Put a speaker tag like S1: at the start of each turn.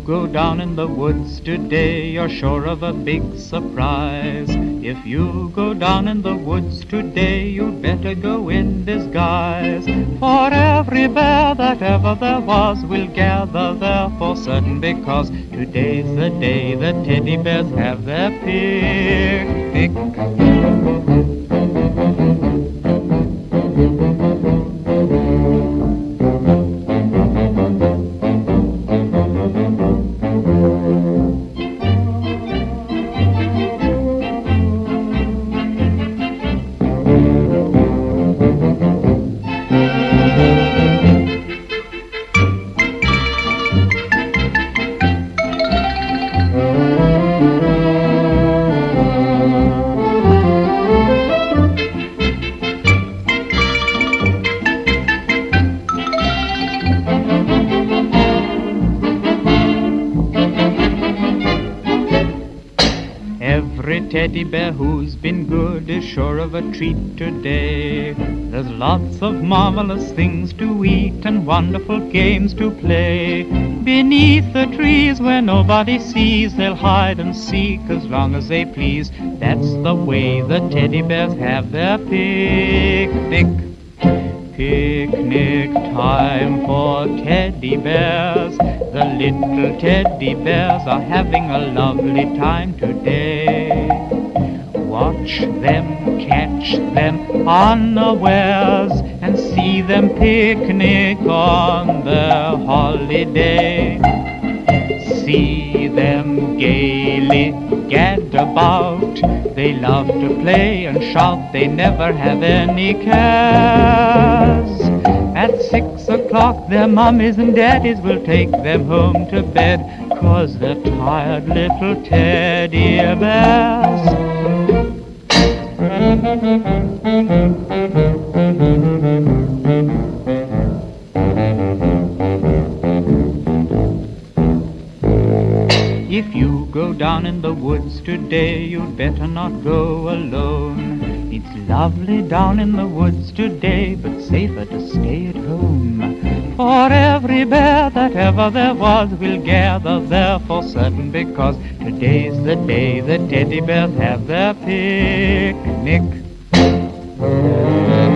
S1: go down in the woods today, you're sure of a big surprise. If you go down in the woods today, you'd better go in disguise. For every bear that ever there was will gather there for certain, because today's the day the teddy bears have their picnic. Every teddy bear who's been good is sure of a treat today. There's lots of marvelous things to eat and wonderful games to play. Beneath the trees where nobody sees, they'll hide and seek as long as they please. That's the way the teddy bears have their picnic. Picnic time for teddy bears. The little teddy bears are having a lovely time today. Watch them, catch them unawares, and see them picnic on their holiday. See them gaily gad about, they love to play and shout, they never have any cares. At 6 o'clock their mummies and daddies will take them home to bed, 'cause they're tired little teddy bears. If you go down in the woods today, you'd better not go alone. It's lovely down in the woods today, but safer to stay at home. For every bear that ever there was will gather there for certain, because today's the day the teddy bears have their picnic.